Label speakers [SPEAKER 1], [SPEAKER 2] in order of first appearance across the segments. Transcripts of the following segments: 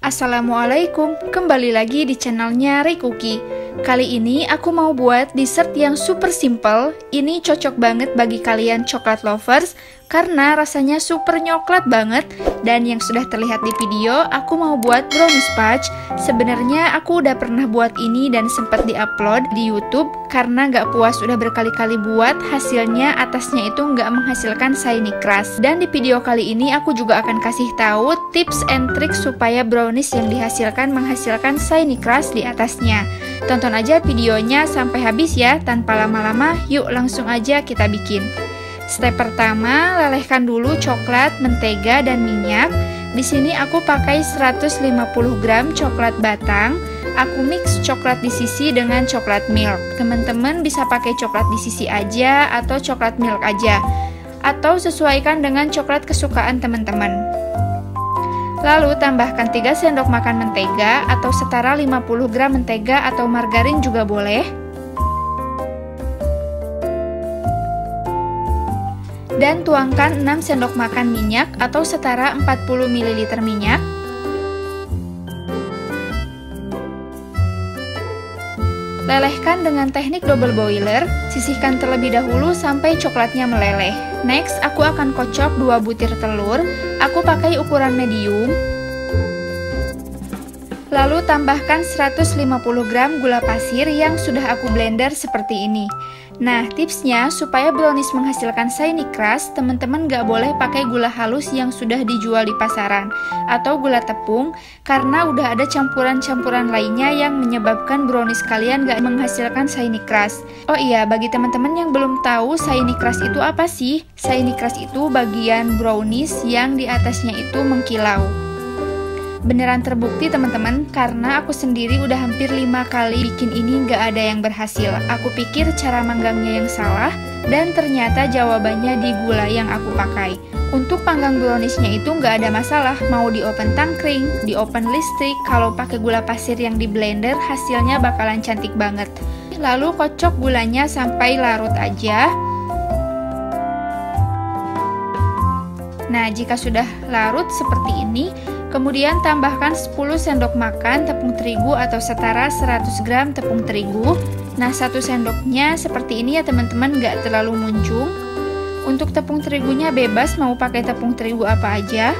[SPEAKER 1] Assalamualaikum, kembali lagi di channelnya Ray Cookie. Kali ini aku mau buat dessert yang super simple. Ini cocok banget bagi kalian coklat lovers karena rasanya super nyoklat banget. Dan yang sudah terlihat di video, aku mau buat brownies fudge. Sebenarnya aku udah pernah buat ini dan sempat diupload di YouTube. Karena nggak puas udah berkali-kali buat, hasilnya atasnya itu nggak menghasilkan shiny crust. Dan di video kali ini aku juga akan kasih tahu tips and tricks supaya brownies yang dihasilkan menghasilkan shiny crust di atasnya. Tonton aja videonya sampai habis ya, tanpa lama-lama, yuk langsung aja kita bikin. Step pertama, lelehkan dulu coklat, mentega, dan minyak. Di sini aku pakai 150 gram coklat batang. Aku mix coklat di sisi dengan coklat milk. Teman-teman bisa pakai coklat di sisi aja atau coklat milk aja. Atau sesuaikan dengan coklat kesukaan teman-teman. Lalu tambahkan 3 sendok makan mentega atau setara 50 gram mentega atau margarin juga boleh. Dan tuangkan 6 sendok makan minyak atau setara 40 ml minyak. Lelehkan dengan teknik double boiler, sisihkan terlebih dahulu sampai coklatnya meleleh. Next, aku akan kocok 2 butir telur, aku pakai ukuran medium. Lalu tambahkan 150 gram gula pasir yang sudah aku blender seperti ini. Nah, tipsnya supaya brownies menghasilkan shiny crust, teman-teman gak boleh pakai gula halus yang sudah dijual di pasaran atau gula tepung, karena udah ada campuran-campuran lainnya yang menyebabkan brownies kalian gak menghasilkan shiny crust. Oh iya, bagi teman-teman yang belum tahu shiny crust itu apa sih? Shiny crust itu bagian brownies yang di atasnya itu mengkilau. Beneran terbukti teman-teman, karena aku sendiri udah hampir 5 kali bikin ini gak ada yang berhasil. Aku pikir cara manggangnya yang salah, dan ternyata jawabannya di gula yang aku pakai. Untuk panggang browniesnya itu gak ada masalah, mau di oven tangkring, di oven listrik, kalau pakai gula pasir yang di blender hasilnya bakalan cantik banget. Lalu kocok gulanya sampai larut aja. Nah, jika sudah larut seperti ini, kemudian tambahkan 10 sendok makan tepung terigu atau setara 100 gram tepung terigu. Nah, 1 sendoknya seperti ini ya teman-teman, gak terlalu muncung. Untuk tepung terigunya bebas mau pakai tepung terigu apa aja.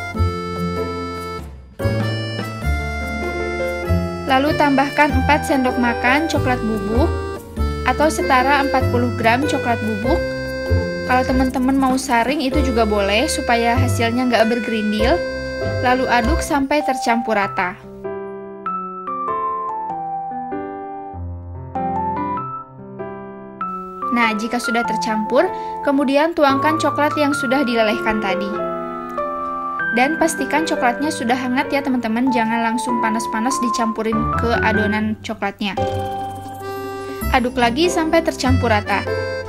[SPEAKER 1] Lalu tambahkan 4 sendok makan coklat bubuk atau setara 40 gram coklat bubuk. Kalau teman-teman mau saring itu juga boleh supaya hasilnya nggak bergerindil. Lalu aduk sampai tercampur rata. Nah, jika sudah tercampur, kemudian tuangkan coklat yang sudah dilelehkan tadi. Dan pastikan coklatnya sudah hangat ya teman-teman, jangan langsung panas-panas dicampurin ke adonan coklatnya. Aduk lagi sampai tercampur rata.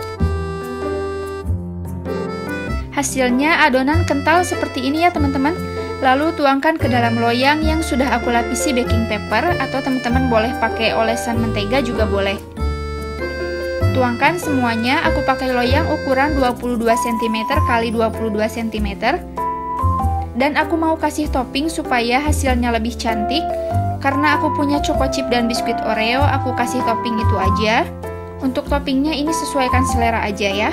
[SPEAKER 1] Hasilnya adonan kental seperti ini ya teman-teman. Lalu tuangkan ke dalam loyang yang sudah aku lapisi baking paper, atau teman-teman boleh pakai olesan mentega juga boleh. Tuangkan semuanya, aku pakai loyang ukuran 22 cm x 22 cm. Dan aku mau kasih topping supaya hasilnya lebih cantik. Karena aku punya choco chip dan biskuit Oreo, aku kasih topping itu aja. Untuk toppingnya ini sesuaikan selera aja ya.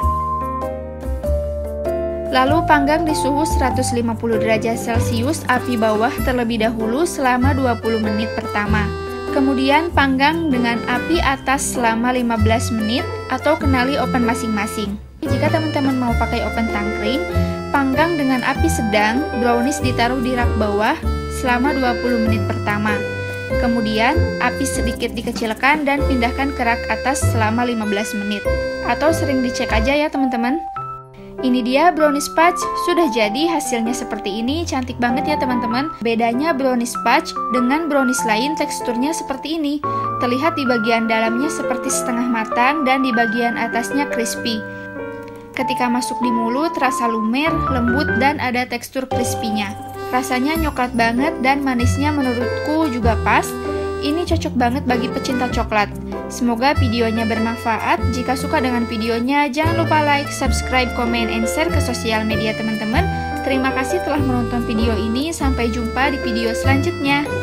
[SPEAKER 1] Lalu panggang di suhu 150 derajat Celcius api bawah terlebih dahulu selama 20 menit pertama. Kemudian panggang dengan api atas selama 15 menit atau kenali oven masing-masing. Jika teman-teman mau pakai oven tangkring, panggang dengan api sedang, brownies ditaruh di rak bawah selama 20 menit pertama. Kemudian api sedikit dikecilkan dan pindahkan ke rak atas selama 15 menit. Atau sering dicek aja ya teman-teman. Ini dia brownies fudge, sudah jadi, hasilnya seperti ini, cantik banget ya teman-teman. Bedanya brownies fudge dengan brownies lain teksturnya seperti ini. Terlihat di bagian dalamnya seperti setengah matang dan di bagian atasnya crispy. Ketika masuk di mulut terasa lumer, lembut dan ada tekstur crispy-nya. Rasanya nyoklat banget dan manisnya menurutku juga pas. Ini cocok banget bagi pecinta coklat. Semoga videonya bermanfaat. Jika suka dengan videonya, jangan lupa like, subscribe, komen, and share ke sosial media teman-teman. Terima kasih telah menonton video ini. Sampai jumpa di video selanjutnya.